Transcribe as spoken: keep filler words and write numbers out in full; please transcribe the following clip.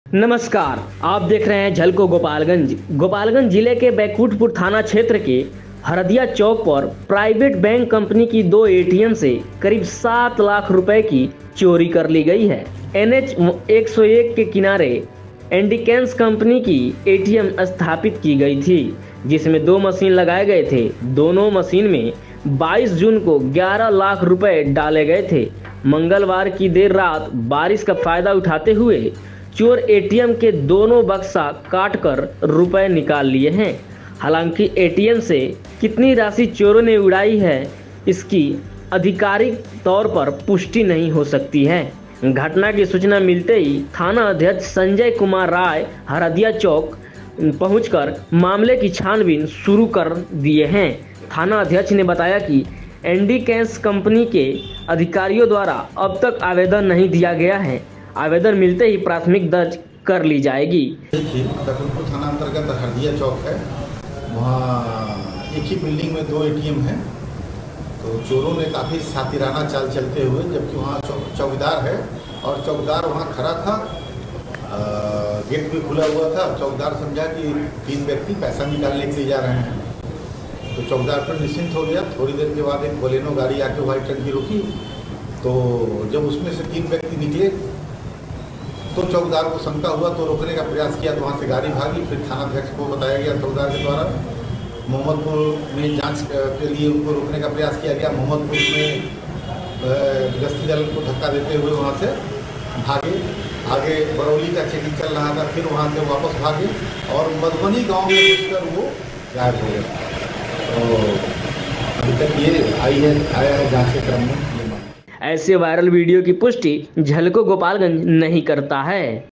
नमस्कार, आप देख रहे हैं झलको गोपालगंज। गोपालगंज जिले के बैकुंठपुर थाना क्षेत्र के हरदिया चौक पर प्राइवेट बैंक कंपनी की दो एटीएम से करीब सात लाख रुपए की चोरी कर ली गई है। एन एच एक सौ एक के किनारे एंडिकेंस कंपनी की एटीएम स्थापित की गई थी, जिसमें दो मशीन लगाए गए थे। दोनों मशीन में बाईस जून को ग्यारह लाख रुपए डाले गए थे। मंगलवार की देर रात बारिश का फायदा उठाते हुए चोर एटीएम के दोनों बक्सा काटकर रुपए निकाल लिए हैं। हालांकि एटीएम से कितनी राशि चोरों ने उड़ाई है, इसकी आधिकारिक तौर पर पुष्टि नहीं हो सकती है। घटना की सूचना मिलते ही थाना अध्यक्ष संजय कुमार राय हरदिया चौक पहुंचकर मामले की छानबीन शुरू कर दिए हैं। थाना अध्यक्ष ने बताया कि एंडिकेंस कंपनी के अधिकारियों द्वारा अब तक आवेदन नहीं दिया गया है। आवेदन मिलते ही प्राथमिक दर्ज कर ली जाएगी। बैकुंठपुर थाना अंतर्गत हरदिया चौक है, वहाँ एक ही बिल्डिंग में दो एटीएम हैं। तो चोरों ने काफ़ी सातिराना चाल चलते हुए, जबकि वहाँ चौकीदार है और चौकीदार वहाँ खड़ा था, गेट भी खुला हुआ था। चौकीदार समझा कि तीन व्यक्ति पैसा निकालने के लिए जा रहे हैं, तो चौकीदार पर निश्चिंत हो गया। थोड़ी देर के बाद एक बोलेनो गाड़ी आके व्हाइट रंग की रुकी, तो जब उसमें से तीन व्यक्ति निकले तो चौकीदार को शंका हुआ, तो रोकने का प्रयास किया, तो वहाँ से गाड़ी भागी। फिर थानाध्यक्ष को बताया गया चौकीदार के द्वारा, मोहम्मदपुर में जांच के लिए उनको रोकने का प्रयास किया गया। मोहम्मदपुर में गश्ती दल को धक्का देते हुए वहाँ से भागे। आगे बरौली का चेकिंग चल रहा था, फिर वहाँ से वापस भागे और मधुबनी गांव में घुसकर वो गायब हो गए। तो अभी तक ये आई है आया है जाँच के क्रम में। ऐसे वायरल वीडियो की पुष्टि झलको गोपालगंज नहीं करता है।